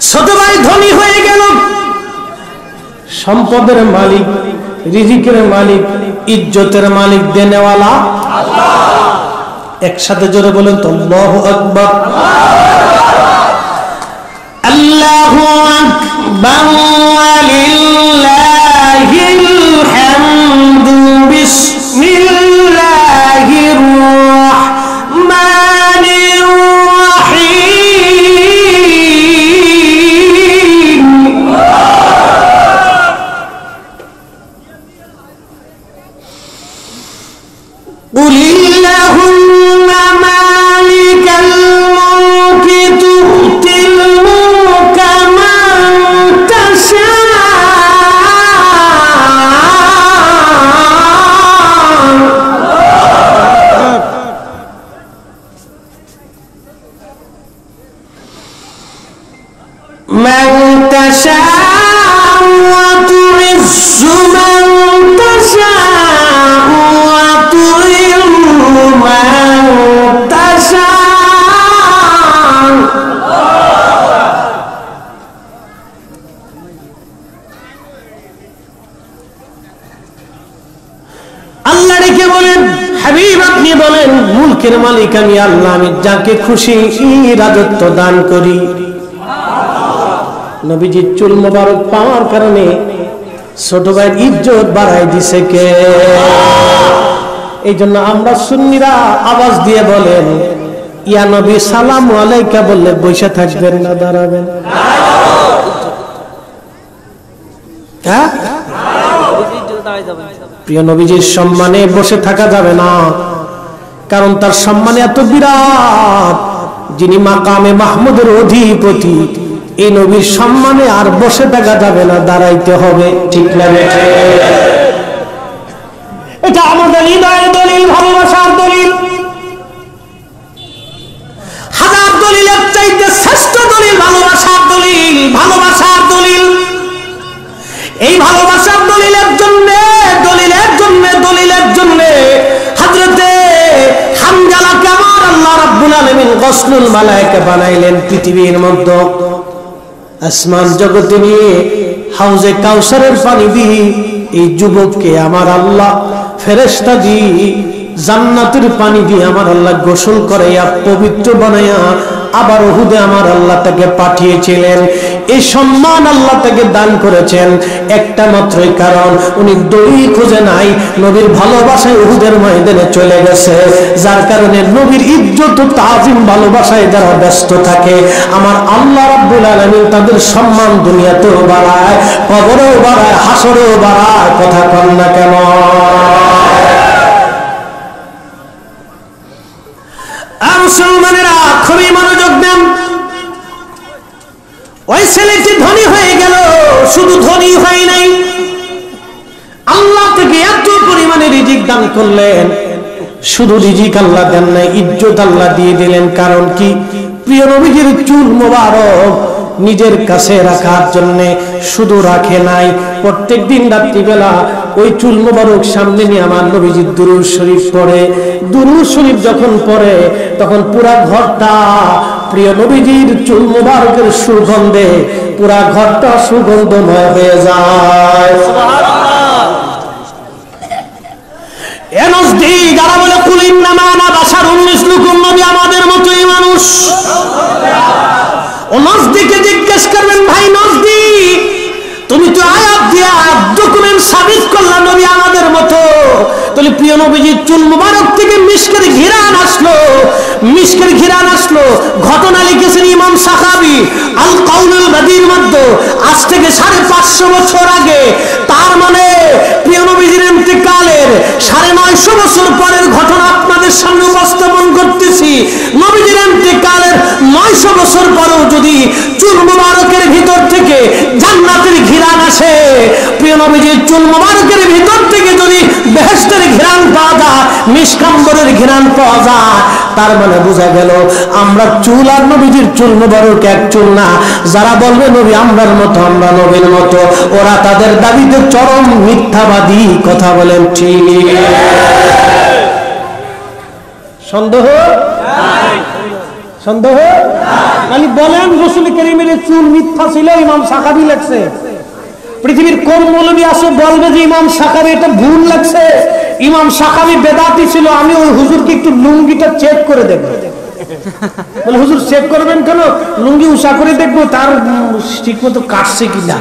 ছোট ভাই ধনী হয়ে গেল, সম্পদের মালিক, রিজিকের মালিক, ইজ্জতের মালিক, দেনেওয়ালা আল্লাহ। একসাথে জোরে বলেন তো আল্লাহু আকবার। আল্লাহু আকবার ওয়ালিল্লাহিল হামদু। বিসমিল্লাহির রাহমানির রাহিম। কুলিল্লাহুম্মা মালিকাল মুলকি তু'তিল মুলকা মান তাশা মান তাশা ওয়া তু'ইজ্জু মান তাশা ওয়া তুযিল্লু মান তাশা। আল্লাহ রেখে বলেন, হাবিব আপনি বলেন, মুলকের মালিক আমি আল্লাহ, আমি যাকে খুশি রাজত্ব দান করি। নবীজির চুল মোবারক পাওয়ার কারণে ছোট ভাইয়ের ইজ্জত বাড়াই দিছে কে? এই জন্য আমরা সুন্নিরা আওয়াজ দিয়ে বলেন, ইয়া নবী সালাম আলাইকা বললে বসে থাকবেন না দাঁড়াবেন? হ্যাঁ, প্রিয় নবীজির সম্মানে বসে থাকা যাবে না, কারণ তার সম্মানে এত বিরাট। যিনি মাকামে মাহমুদের অধিপতি, এই নবীর সম্মানে আর বসে থাকা যাবে না, দাঁড়াইতে হবে। ঠিক না? এটা আমাদের হৃদয়ের দলিল, ভালোবাসার দলিল। হাজার দলিলের চাইতে শ্রেষ্ঠ দলিল ভালোবাসার দলিল, ভালোবাসার দলিল। এই ভালোবাসার দলিলের জন্য হযরতে হামজালাকে আমার আল্লাহ রাব্বুল আলামিন গসলুল মালায়েকা বানাইলেন। পৃথিবীর মধ্যে আসমান জগতে নিয়ে হাউজে কাউসারের পানি দিয়ে এই যুবককে আমার আল্লাহ ফেরেশতা দিয়ে জান্নাতের পানি দিয়ে আমার আল্লাহ গোসল করাইয়া পবিত্র বানাইয়া আবার উহুদে আমার আল্লাহ তাকে পাঠিয়েছিলেন। এই সম্মান আল্লাহ তাকে দান করেছেন একটা মাত্রই কারণ, উনি দড়ি খুঁজে নাই, নবীর ভালোবাসায় উহুদের ময়দানে চলে গেছে। যার কারণে নবীর ইজ্জত ও তাজিম ভালোবাসায় যারা ব্যস্ত থাকে, আমার আল্লাহ রাব্বুল আলামিন তাদের সম্মান দুনিয়াতেও বাড়ায়, কবরেও বাড়ায়, হাসরেও বাড়ায়। কথা কন না কেন? মুসলমানেরা খুবই মনোযোগ দেন। ওই ছেলেটি ধনী হয়ে গেল, শুধু ধনী হয় নাই, আল্লাহ থেকে এত পরিমাণে রিজিক দান করলেন। শুধু রিজিক আল্লাহ দেন নাই, ইজ্জত আল্লাহ দিয়ে দিলেন। কারণ কি? প্রিয় নবীজির চুল মোবারক নিজের কাছে রাখার জন্য শুধু রাখে নাই, প্রত্যেক দিন রাত্রিবেলা ওই চুল মোবারক সামনে নিয়ে আমার নবীজি দুরূদ শরীফ পড়ে। দুরূদ শরীফ যখন পড়ে তখন পুরা ঘরটা প্রিয় নবীজির চুল মোবারকের সুগন্ধে পুরা ঘরটা সুগন্ধময় হয়ে যায়। যারা বলে কুলিন্নামা আনা বাশারুম মিসলুকুম, নবী আমাদের মতোই মানুষ। ও নজদিকে জিজ্ঞেস করবেন, ভাই নজদি, তুমি তো আয়াত দিয়ে ডকুমেন্ট সাবমিট করলা নবী আমাদের মতো, তাহলে প্রিয় নবীজির চুল মুবারক থেকে মিশকের ঘিরান আসলো, মিশকের ঘিরান আসলো। ঘটনা লিখেছেন ইমাম সাখাবী আল কাউলুল বাদীর মধ্যে, আজ থেকে 550 বছর আগে। তার মানে প্রিয় নবীজির ইন্তেকালের 950 বছর পরের ঘটনা আপনাদের সামনে উপস্থাপন করতেছি। নবীজির ইন্তেকালের 900 বছর পরেও যদি চুল মুবারকের ভিতর থেকে জান্নাতের ঘিরান আসে, প্রিয় নবীজির চুল মুবারকের ভিতর থেকে যদি বেহেশতের ঘিরান পাওয়া যায়, মিশকাম্বরের ঘিরান পাওয়া যায়, তার মানে বোঝা গেল আমরা চুল আর নবীজির চুল মুবারক এক চুল না। যারা বলবে নবী আমরার মতো, আমরা নবীর মতো, ওরা তাদের দাবিতে চরম মিথ্যাবাদী। কথা বলেন ঠিক? সন্দেহ সন্দেহ খালি বলেন রাসূল কারীমের চুল মিথ্যা ছিল ইমাম সাখাবী লেখছে। পৃথিবীর কোন মৌলবী আছে বলবে যে ইমাম সাখাবী এটা ভুল লাগছে, ইমাম সাখাবী বেদাতি ছিল, আমি ওই হুজুরকে একটু লুঙ্গিটা চেক করে দেখব। বলে হুজুর চেক করবেন কেন? লুঙ্গি উষা করে দেখবো তার ঠিক মতো কাটছে কিনা।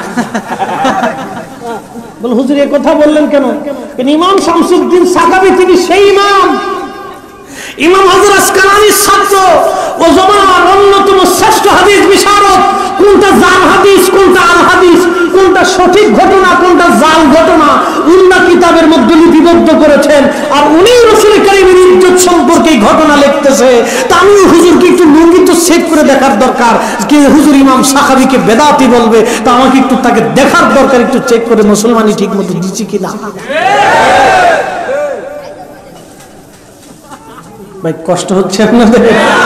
বলে হুজুর এ কথা বললেন কেন? ইমাম শামসুদ্দিন সাখাবী তিনি সেই ইমাম, ইমাম হযরত আসকালানির ছাত্র, ও জমানার অন্যতম শ্রেষ্ঠ হাদিস বিশারদ। কোনটা জাল হাদিস, কোনটা আল হাদিস, কোনটা সঠিক ঘটনা, কোনটা জাল ঘটনা উল্লাহ কিতাবের মধ্যে লিপিবদ্ধ করেছেন। আর উনি রাসূল কারীমের ইজ্জত সম্পর্কে এই ঘটনা লিখতেছে। তা আমি হুজুরকে একটু লুঙ্গি তো চেক করে দেখার দরকার, কি হুজুর ইমাম সাখাবীকে বেদাতি বলবে, তা আমাকে একটু তাকে দেখার দরকার, একটু চেক করে মুসলমানি ঠিক মতো দিচ্ছি কিনা। ভাই কষ্ট হচ্ছে আপনাদের?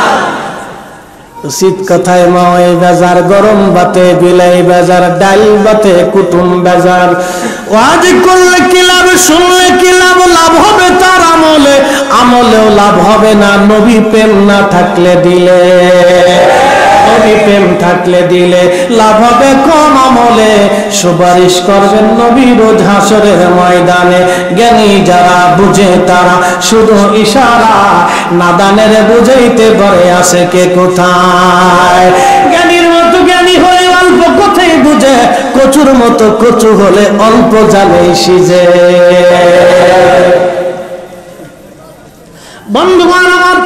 শীত কথায় মাওয়াই বাজার, গরম বাতে বিলাই বাজার, ডাল বাতে কুটুম বাজার। ওয়াজ করলে কি লাভ, শুনলে কি লাভ, লাভ হবে তার আমলে, আমলেও লাভ হবে না নবী প্রেম না থাকলে দিলে। নবী প্রেম থাকলে দিলে লাভ হবে কম আমলে, সুপারিশ করবেন নবী রোজ হাসরের ময়দানে। জ্ঞানী যারা বুঝে তারা শুধু ইশারা, নাদানের বুঝাইতে পারে আছে কে কোথায়। জ্ঞানীর মতো জ্ঞানী হলে অল্প কথাই বুঝে, কচুর মতো কচু হলে অল্প জালেই সিজে। বন্ধুগণ আমার,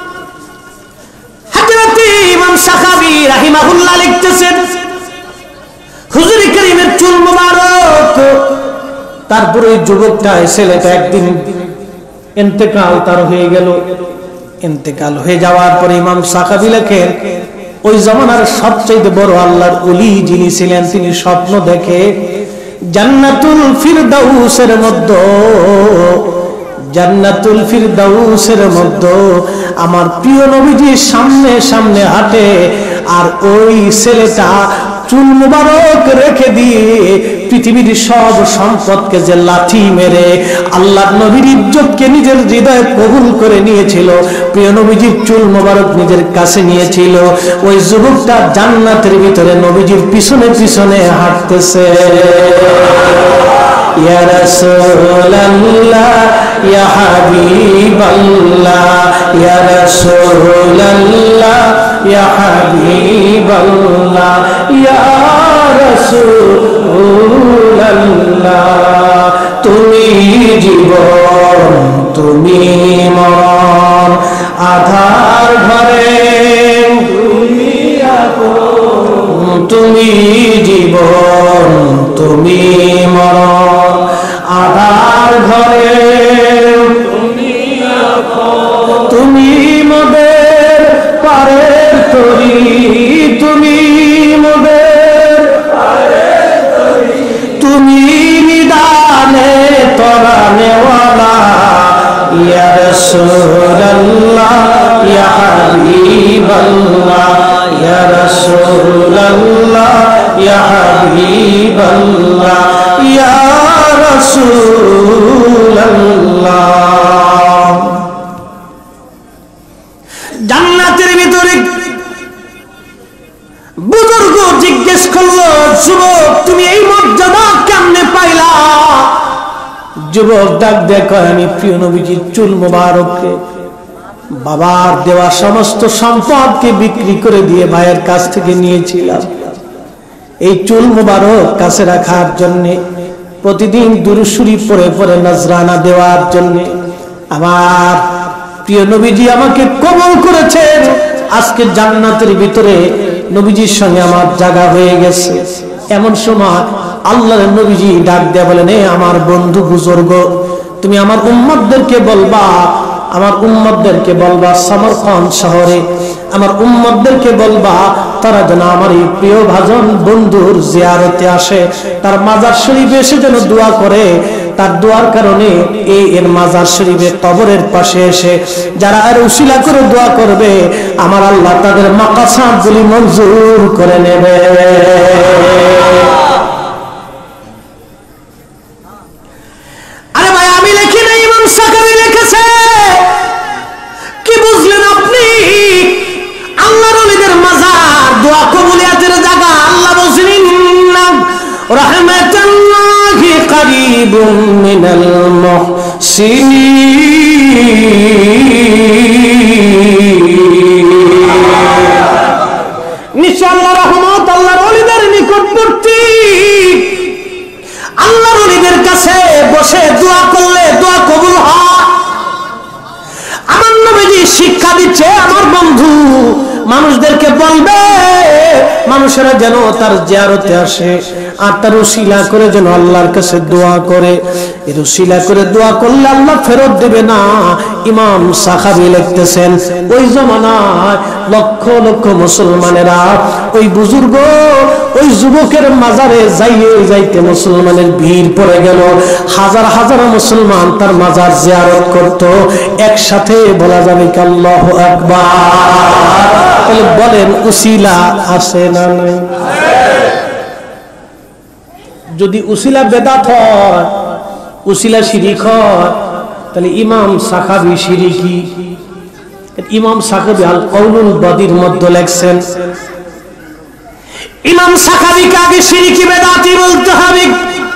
হযরত ইমাম সাখাবী রাহিমাহুল্লাহ লিখতেছেন, হুজুর কারীমের চুল মোবারক। তারপরে যুবকটা ছেলেটা একদিন ইন্তেকাল তার হয়ে গেল। ইন্তেকাল হয়ে যাওয়ার পরে ইমাম সাখাবী লেখেন, ওই জামানার সবচেয়ে বড় আল্লাহর ওলি যিনি ছিলেন, তিনি স্বপ্ন দেখে জান্নাতুল ফিরদাউসের মধ্যে, জান্নাতুল ফিরদাউসের মধ্যে আমার প্রিয় নবীজি সামনে সামনে হাঁটে। আর ওই ছেলেটা চুল মুবারক রেখে দিয়ে পৃথিবীর সব সম্পদকে যে লাথি মেরে আল্লাহর নবীর ইজ্জতকে নিজের হৃদয়ে কবুল করে নিয়েছিল, প্রিয় নবীজির চুল মুবারক নিজের কাছে নিয়েছিল, ওই যুবকটা জান্নাতের ভিতরে নবীজির পিছনে পিছনে হাঁটতেছে। ইয়া রাসূলুল্লাহ, ইয়া হাবিবাল্লাহ, ইয়া রাসূলুল্লাহ, ইয়া হাবিবাল্লাহ, ইয়া রাসূলুল্লাহ। তুমি জীবন, তুমি মরণ, আধার ঘরে তুমি আপন। তুমি জীবন, তুমি মরণ, আধার ঘরে তুমি আপন। তুমি মোদের পারের তরি, তুমি মোদের পারের তরি, তুমি নিদানে তরানেওয়ালা। ইয়া রাসূলুল্লাহ, ইয়া হাবিবাল্লাহ, ইয়া রাসূলুল্লাহ, ইয়া হাবিবাল্লাহ, ইয়া রাসূলুল্লাহ। জান্নাতের ভিতরে বুজুর্গ জিজ্ঞেস করলো, যুবক তুমি এই মর্যাদা কেমনে পাইলা? যুবক ডাক দেখো, আমি প্রিয় নবীজির চুল মোবারককে বাবার দেওয়া সমস্ত সম্পদকে বিক্রি করে দিয়ে ভাইয়ের কাছ থেকে নিয়েছিলাম। এই চুল মোবারক কাছে রাখার জন্য, প্রতিদিন দুরূদ শরীফ পড়ে পড়ে নজরানা দেওয়ার জন্য আমার প্রিয় নবীজি আমাকে কবুল করেছেন। আজকে জান্নাতের ভিতরে নবীজির সঙ্গে আমার জায়গা হয়ে গেছে। এমন সময় আল্লাহর নবীজি ডাক দেয়া বলেন, এ আমার বন্ধু বুজুর্গ, তুমি আমার উম্মতদেরকে বলবা, আমার উম্মতদেরকে বলবা সমরকন্দ শহরে আমার উম্মতদেরকে বলবা তারা যেন আমার এই প্রিয় ভাজন বন্ধুর জিয়ারতে আসে, তার মাজার শরীফে এসে যেন দোয়া করে। তার দোয়ার কারণে এর মাজার শরীফে কবরের পাশে এসে যারা আর উসিলা করে দোয়া করবে, আমার আল্লাহ তাদের মাকাসাদগুলি মঞ্জুর করে নেবে। আরে ভাই, আমি লিখি না, ইমাম সাখাবী লিখেছে। কি বুঝলেন আপনি? ওলিদের মাজার দোয়া কবুলিয়াতের জায়গা। আল্লাহ বলেন ইন্না রাহমাতাল্লাহি কারীবুম মিনাল মুহসিনিন। নিশ্চয় আল্লাহর রহমত আল্লাহর ওলিদের নিকটবর্তী। আল্লাহর ওলিদের কাছে বসে দোয়া করলে দোয়া কবুল হয়। আমার নবীজি শিক্ষা দিচ্ছে, আমার বন্ধু মানুষদেরকে বলবে মানুষেরা যেন তার জিয়ারতে আসে আর তার উসিলা করে যেন আল্লাহর কাছে দোয়া করে। এর উসিলা করে দোয়া করলে আল্লাহ ফেরত দেবে না। ইমাম সাখাবী লিখতেছেন, ওই জমানায় লক্ষ লক্ষ মুসলমানেরা ওই বুজুর্গ ওই যুবকের মাজারে যাইতে মুসলমানের ভিড় পড়ে গেল। হাজার হাজার মুসলমান তার মাজার জিয়ারত করত। একসাথে বলা যাবে কি আল্লাহু আকবার। তাহলে বলেন উসিলা আছে না নাই? যদি উসিলা বেদাত হয়, উসিলা শিরিক হয়, তাহলে ইমাম সাখাবী শিরিকি। ইমাম সাখাবী আল কওলুল বাদীর মধ্যে লেখছেন, ইমাম সাখাবীকে আগে শিরিকি বেদাতি বলতে হবে।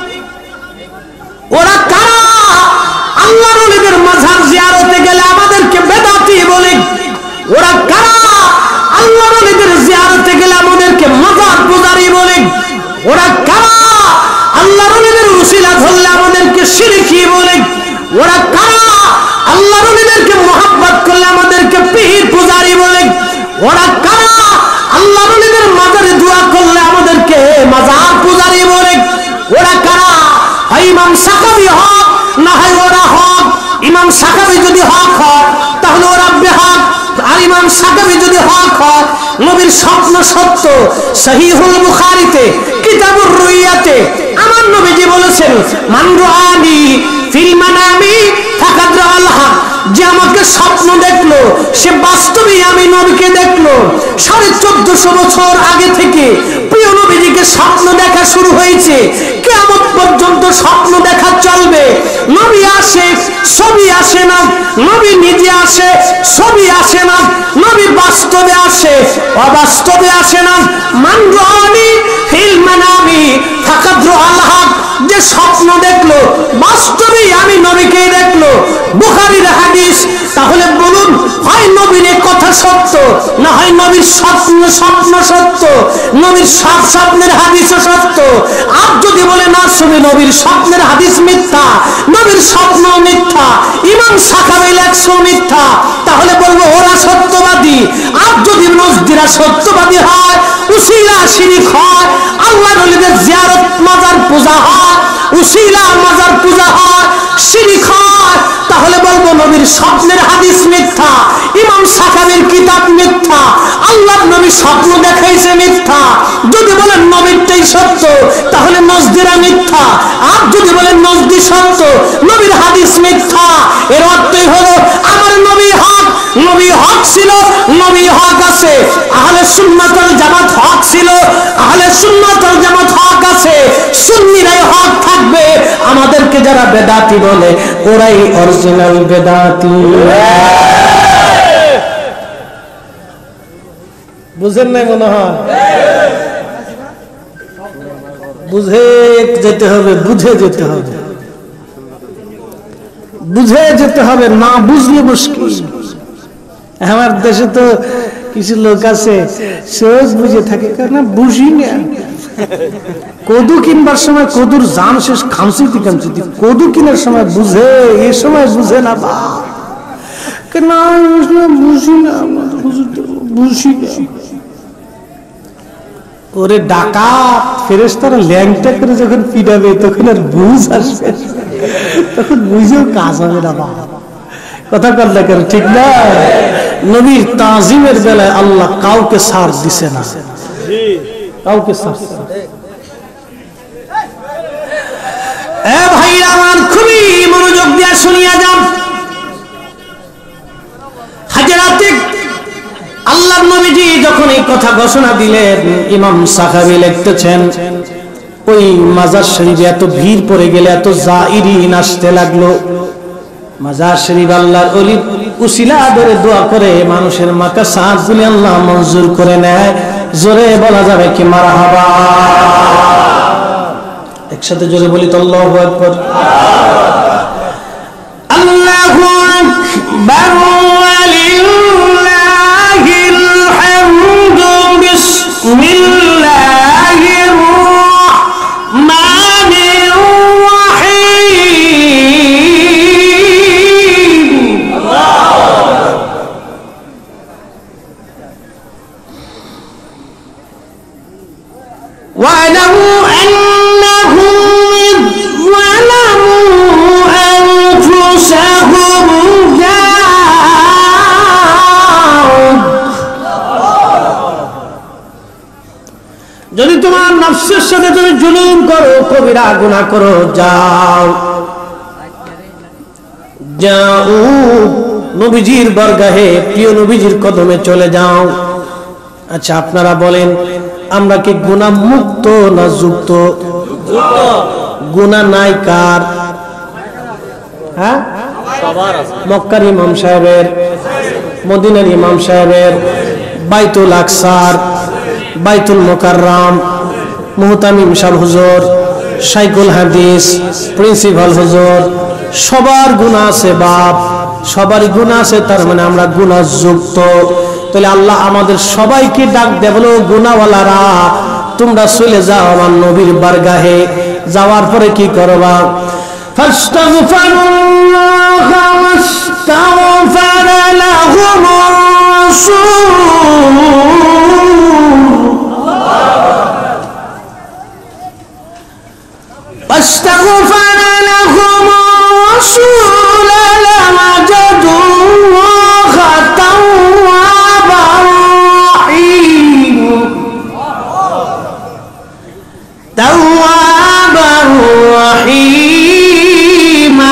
ওরা কারা? আল্লাহর ওলিদের মাজার জিয়ারতে গেলে আমাদেরকে বেদাতি বলে। ওরা কারা? আল্লাহর ওলিদের জিয়ারতে গেলে আমাদেরকে মাজার পূজারী বলে। ওরা কারা? আল্লাহর ওলিদের উসিলা ধরলে আমাদেরকে শিরকি বলে। ওরা কারা? আল্লাহর ওলিদেরকে মুহাব্বত করলে আমাদেরকে পীর পূজারী বলে। ওরা কারা? আল্লাহর ওলিদের মাজারে দোয়া করলে আমাদেরকে মাজার পূজারী বলে। ওরা কারা? হয় ইমাম সাখাবী হক, না হয় ওরা হক। ইমাম সাখাবী যদি হক হয় তাহলে ওরা বেহক, আর ইমাম সাখাবী যদি হক হয়, নবীর স্বপ্ন সত্য। সহিহুল বুখারীতে কিতাবুর রুইয়াতে আমার নবীজি বলেছেন, মান রাআনি ফিল মানামি ফাকাদ রাআল হক। যে আমাকে স্বপ্ন দেখলো সে বাস্তবে আমি নবীকে দেখলো। 1450 বছর আগে থেকে প্রিয় নবীজিকে স্বপ্ন দেখা শুরু হয়েছে। কিয়ামত পর্যন্ত স্বপ্ন দেখা চলবে। নবী আসে, ছবি আসে না। নবী নিজে আসে, ছবি আসে না। নবী বাস্তবে আসে, অবাস্তবে আসে না। মান রাআনি ফিল মানামি ফাকাদ রাআল হক। যে স্বপ্ন দেখলো বাস্তবে আমি নবীকে দেখলো। বুখারীর হাদিস। তাহলে বলুন, হয় নবীর কথা সত্য, না হয় নবীর স্বপ্ন সত্য। নবীর সব স্বপ্নের হাদিসও সত্য। আর যদি বলে না শুনি নবীর স্বপ্নের হাদিস মিথ্যা, নবীর স্বপ্ন মিথ্যা, ইমাম সাখাবী লেখছো মিথ্যা, তাহলে বলবো ওরা সত্যবাদী। আর যদি নজদিরা সত্যবাদী হয়, উসিলা শিরিক হয়, আল্লাহর ওলিদের জিয়ারত মাজার পূজা হয়, উসিলা মাজার পূজা হয়, শিরিক হয়, তাহলে বলবো নবীর স্বপ্নের হাদিস মিথ্যা, ইমাম সাখাবীর কিতাব মিথ্যা, আল্লাহর নবী স্বপ্ন দেখাইছে মিথ্যা। যদি বলেন নবীরটাই সত্য তাহলে নজদিরা মিথ্যা। আর যদি বলেন নজদি সত্য, নবীর হাদিস মিথ্যা। এর অর্থই হলো আমার নবী হক, নবী হক ছিল, নবী হক আছে। আহলে সুন্নাত ওয়াল জামাত হক ছিল, আহলে সুন্নাত ওয়াল জামাত হক আছে। সুন্নিরাই হক থাকবে। আমাদেরকে যারা বেদাতি বলে ওরাই অরিজিনাল বেদাতি। বুঝেন নাই মনে হয়? বুঝে যেতে হবে, বুঝে যেতে হবে, বুঝে যেতে হবে। না বুঝলে মুশকিল। আমার দেশে তো কিছু লোক আছে সহজ বুঝে থাকে, কেন বুঝি না। কদু কিনবার সময় কদুর জান শেষ, খামসিতি খামসিতি। কদু কিনার সময় বুঝে, এই সময় বুঝে না। বা কেন বুঝি না, বুঝি না। ওরে ডাকাত ফেরেশতারা ল্যাংটা করে যখন পিটাবে তখন আর বুঝ আসবে, তখন বুঝেও কাজ হবে না। বা কথা করলে কেন ঠিক না? নবীর তাজিমের বেলায় আল্লাহ কাউকে ছাড় দিছে না, কাউকে ছাড়। ভাই আমার খুবই মনোযোগ দিয়ে শুনিয়া যান। হাজরাতে আল্লাহর নবীজি যখন এই কথা ঘোষণা দিলেন, ইমাম সাখাবী লিখতেছেন, ওই মাজার শরীফে এত ভিড় পড়ে গেলে এত জাইরিন আসতে লাগলো। মাজার শরীফ আল্লাহর ওলি উসিলা ধরে দোয়া করে মানুষের মাকাসাত গুলি আল্লাহ মঞ্জুর করে নেয়। জোরে বলা যাবে কি মারহাবা? একসাথে জোরে বলি তো আল্লাহু আকবার। আল্লাহু আকবার ওয়ালিল্লাহিল হামদু। বিসমিল্লাহির রাহমানির রাহিম। ওয়ালামু আন্নাহুম ইয যালামু আনফুসাহুম যদি তোমার নফসের সাথে তুমি জুলুম করো, কবিরা গুনাহ করো, যাও যাও নবীজির বরগাহে, প্রিয় নবীজির কদমে চলে যাও। আচ্ছা আপনারা বলেন, আমরা কি গুনাহ মুক্ত না যুক্ত? গুনাহ নাই কার? হ্যাঁ, মক্কার ইমাম সাহেবের, মদিনার ইমাম সাহেবের, বাইতুল আকসার, বাইতুল মুকাররম, মুহতামিম সাহেব হুজুর, শাইখুল হাদিস, প্রিন্সিপাল হুজুর, সবার গুনাহ আছে বাপ, সবারই গুনাহ আছে। তার মানে আমরা গুনাহ যুক্ত। তাহলে আল্লাহ আমাদের সবাইকে ডাক দেয়, বলো গুনাহওয়ালারা তোমরা চলে যাও আমার নবীর বারগাহে। যাওয়ার পরে কি করবা? ফাস্তাগফিরুল্লাহ ওয়াস্তাগফার লাহুমুর রাসূল। واستغفر لهم الرسول لوجدوا الله توابا رحيما توابا رحيما।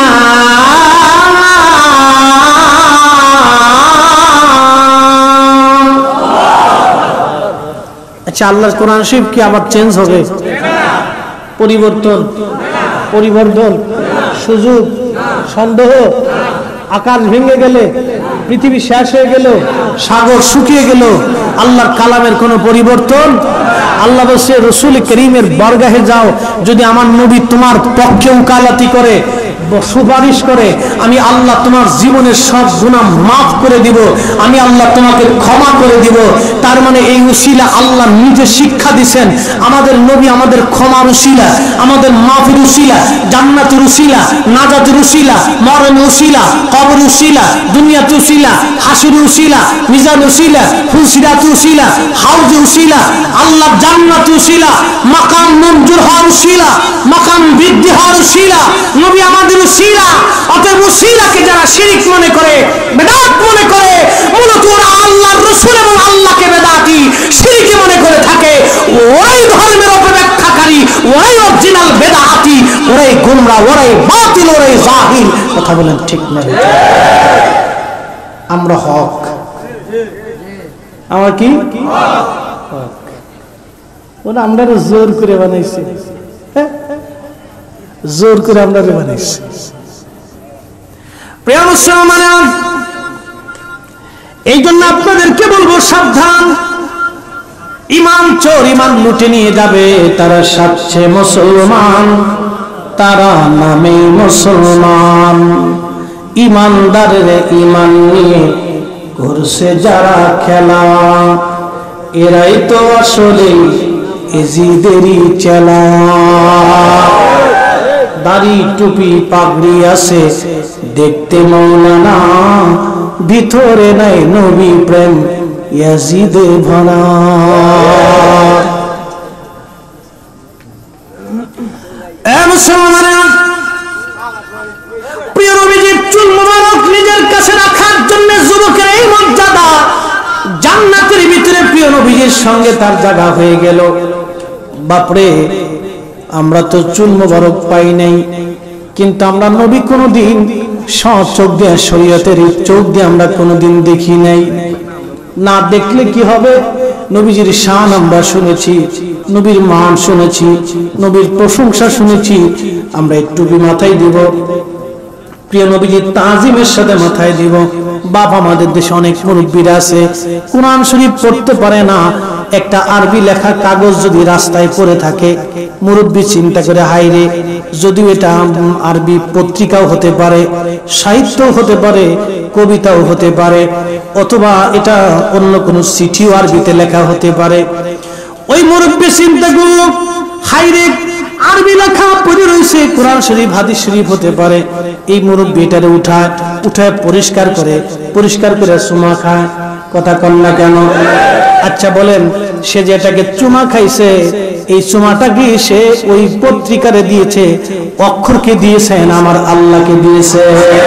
আচ্ছা আল্লাহর কোরআন শরীফ কি আবার চেঞ্জ হবে? পরিবর্তন, পরিবর্তন, সুযোগ, সন্দেহ, আকাশ ভেঙে গেলে, পৃথিবী শেষ হয়ে গেল, সাগর শুকিয়ে গেল, আল্লাহর কালামের কোনো পরিবর্তন? আল্লাহ বলছে রাসূল করিমের বরগাহে যাও, যদি আমার নবী তোমার পক্ষে উকালতি করে, সুপারিশ করে, আমি আল্লাহ তোমার জীবনের সব গুনাহ মাফ করে দিব, আমি আল্লাহ তোমাকে ক্ষমা করে দিব। তার মানে এই উসিলা আল্লাহ নিজে শিক্ষা দিবেন। আমাদের নবী আমাদের ক্ষমার উসিলা, আমাদের মাফের উসিলা, জান্নাতের উসিলা, নাজাতের উসিলা, মরণের উসিলা, কবর উসিলা, দুনিয়াতে উসিলা, হাসির উসিলা, মিজান উসিলা, ফুলসিরাত উসিলা, হাউজ উসিলা, আল্লাহ জান্নাত উসিলা, মাকাম মঞ্জুর হওয়ার উসিলা, মাকাম বৃদ্ধি হওয়ার উসিলা, নবী আমাদের উসিলা। অতএব উসিলাকে যারা শিরক মনে করে, বেদাত মনে করে, মূলত ওরা আল্লাহর রাসূল এবং আল্লাহকে বেদাতি শিরকি মনে করে থাকে। ওরাই ধর্মের অপব্যাখ্যাকারী, ওরাই অরিজিনাল বেদাতি, ওরাই গোমরা, ওরাই বাতিল, ওরাই জাহিল। কথা বলেন ঠিক না? আমরা হক, আমরা কি হক? ওরা আমরা জোর করে বানাইছি, জোর করে আমরা বানাইছি। প্রিয় মুসলমান, এই জন্য আপনাদেরকে বলবো সাবধান। ইমান চোর ইমান লুটে নিয়ে যাবে, তারা সাচ্ছে মুসলমান, তারা নামে মুসলমান। ইমানদারের ইমান নিয়ে করছে যারা খেলা, এরাই তো আসলে এজিদেরই চেলা। দাড়ি টুপি পাগড়ি আছে দেখতে মৌলানা, ভিতরে নাই নবী প্রেম ইয়াজিদে ভরা। প্রিয় নবীজির চুল মোবারক নিজের কাছে রাখার জন্য যুবকের এই মর্যাদা, জান্নাতের ভিতরে প্রিয় নবীজির সঙ্গে তার জায়গা হয়ে গেল। বাপরে, আমরা তো চুল মোবারক পাই নাই, কিন্তু আমরা নবী কোনদিন চোখ দিয়ে, শরীয়তের চোখ দিয়ে আমরা কোনদিন দেখি নাই। না দেখলে কি হবে? নবীজির শান আমরা শুনেছি, নবীর মান শুনেছি, নবীর প্রশংসা শুনেছি, আমরা একটু মাথায় দিব। প্রিয় নবীজির তাজিমের সাথে মাথায় দিব। বাপ আমাদের দেশে অনেক মুরব্বীরা আছে কোরআন শরীফ পড়তে পারে না, একটা আরবি লেখা কাগজ যদি রাস্তায় পড়ে থাকে, মুরব্বী চিন্তা করে হায়রে, যদিও এটা আরবি পত্রিকাও হতে পারে, সাহিত্যও হতে পারে, কবিতাও হতে পারে, অথবা এটা অন্য কোনো চিঠিও আরবিতে লেখা হতে পারে। ওই মুরব্বী চিন্তা করল হায়রে, আরবি লেখা পড়ে রয়েছে, কোরআন শরীফ হাদিস শরীফ হতে পারে। এই মুরব্বী এটারে উঠায় পরিষ্কার করে চুমা খায়। কথা কন না কেন? আচ্ছা বলেন, সে যেটাকে চুমা খাইছে, এই চুমাটা কি সে ওই পত্রিকারে দিয়েছে, অক্ষরকে দিয়েছেন আমার আল্লাহকে দিয়েছে?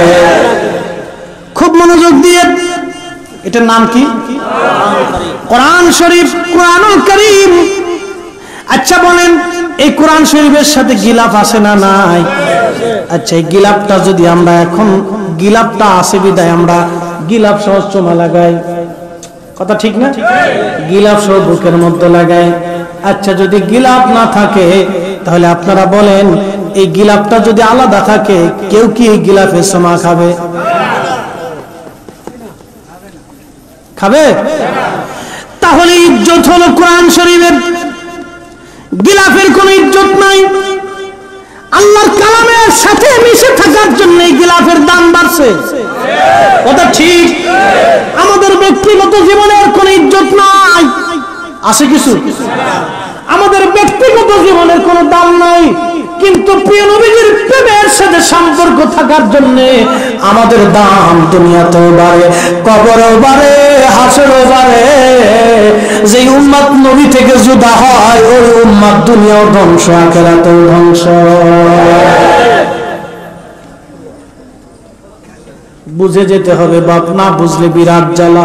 খুব মনোযোগ দিয়ে, এটার নাম কি? কোরআন শরীফ, কোরআনুল কারীম। আচ্ছা বলেন, এই কোরআন শরীফের সাথে গিলাফ আছে না নাই? আচ্ছা, এই গিলাফটা যদি আমরা এখন, গিলাফটা আছে বিদায় আমরা গিলাফ সহ চুমা লাগাই, কথা ঠিক না? গিলাফ সহ বুকের মধ্যে লাগাই। আচ্ছা, যদি গিলাফ না থাকে তাহলে আপনারা বলেন, এই গিলাফটা যদি আলাদা থাকে, কেউ কি এই গিলাফে চুমা খাবে? খাবে? তাহলে ইজ্জত হলো কোরআন শরীফের, গিলাফের কোনো ইজ্জত নাই। আল্লাহর কালামের সাথে মিশে থাকার জন্য এই গিলাফের দাম বাড়ছে, কথা ঠিক? আমাদের ব্যক্তিগত জীবনের কোনো ইজ্জত নাই, আছে কিছু? আমাদের ব্যক্তিগত জীবনের কোনো দাম নাই, কিন্তু প্রিয় নবীজির প্রেমের সাথে সম্পর্ক থাকার জন্য আমাদের দাম দুনিয়াতেও বাড়ে, কবরেও বাড়ে, হাসরেও বাড়ে। যে উম্মত নবী থেকে জুদা হয়, ওই উম্মত দুনিয়াও ধ্বংস, আখিরাতেও ধ্বংস। বুঝে যেতে হবে বাপ, না বুঝলে বিরাট জ্বালা,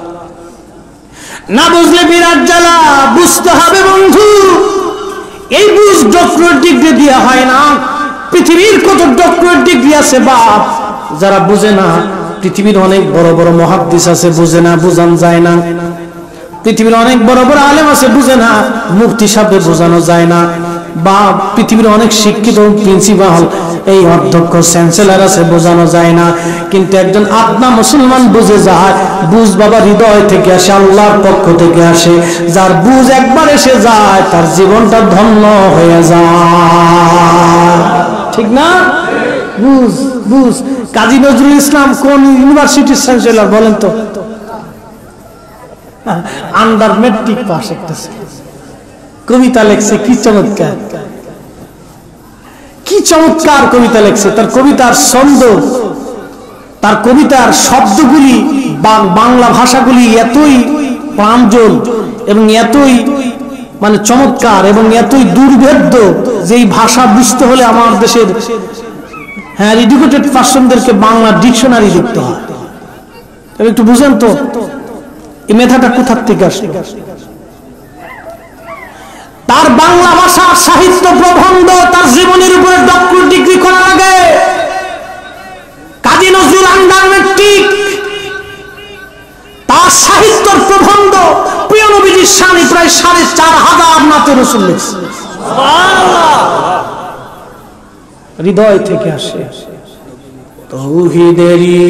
না বুঝলে বিরাট জ্বালা। বুঝতে হবে বন্ধু, এই বুঝ ডক্টরেট ডিগ্রি দিয়া হয় না। পৃথিবীর কত ডক্টরেট ডিগ্রি আছে বাপ, যারা বুঝে না। পৃথিবীর অনেক বড় বড় মুহাদ্দিস আছে, বুঝে না, বুঝান যায় না। পৃথিবীর অনেক বড় বড় আলেম আছে, বুঝে না, মুফতি সাহেব বোঝানো যায় না। বা পৃথিবীর অনেক শিক্ষিত প্রিন্সিপাল, এই অধ্যক্ষ, চ্যান্সেলর আছে, বোঝানো যায় না। কিন্তু একজন আদনা মুসলমান বুঝে যায়, বুঝ বাবা হৃদয় থেকে আসে, আল্লাহর পক্ষ থেকে আসে। যার বুঝ একবার এসে যায়, তার জীবনটা ধন্য হয়ে যায়, ঠিক না? বুঝ বুঝ। কাজী নজরুল ইসলাম কোন ইউনিভার্সিটির চ্যান্সেলর বলেন তো? আন্ডার মেট্রিক পাস একটা কবিতা লেখছে, কি চমৎকার, কি চমৎকার কবিতা লেখছে। তার কবিতার ছন্দ, তার কবিতার শব্দগুলি, বাংলা ভাষাগুলি এতই প্রাঞ্জল এবং এতই মানে চমৎকার এবং এতই দুর্ভেদ্য যে এই ভাষা বুঝতে হলে আমার দেশের এডুকেটেড পার্সনদেরকে বাংলা ডিকশনারি লিখতে হয়। তবে একটু বুঝেন তো, এই মেধাটা কোথার থেকে আসে? তার বাংলা ভাষার সাহিত্য প্রবন্ধ, তার জীবনের উপরে ডক্টরেট ডিগ্রি করা লাগে। কাজী নজরুল আন্ডার মেট্রিক, তার সাহিত্যের প্রবন্ধ প্রিয় নবীজির শানে প্রায় 4500 নাতে রাসূল লিখছে। হৃদয় থেকে আসে। তৌহিদেরই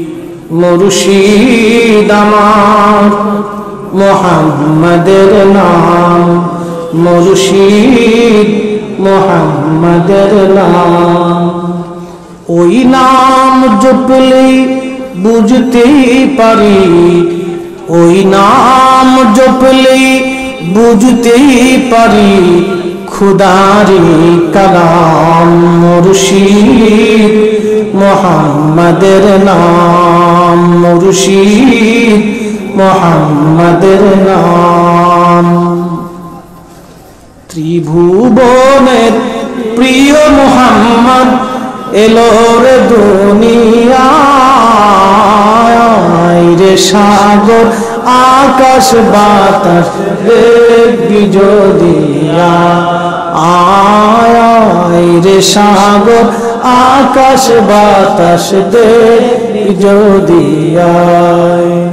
মুর্শিদ আমার, মুহাম্মাদের নাম মুর্শিদ, মুহাম্মাদের নাম। ওই নাম জপলে বুঝতে পারি, ওই নাম জপলে বুঝতে পারি, খুদারি কালাম মুর্শিদ, মুহাম্মাদের নাম মুর্শিদ, মুহাম্মাদের নাম। ত্রিভুবনের প্রিয় মুহাম্মদ এলো রে দুনিয়ায়, রে সাগর আকাশ বাতাস দেখবি যদি আয়, রে সাগর আকাশ বাতাস দেখবি যদি আয়।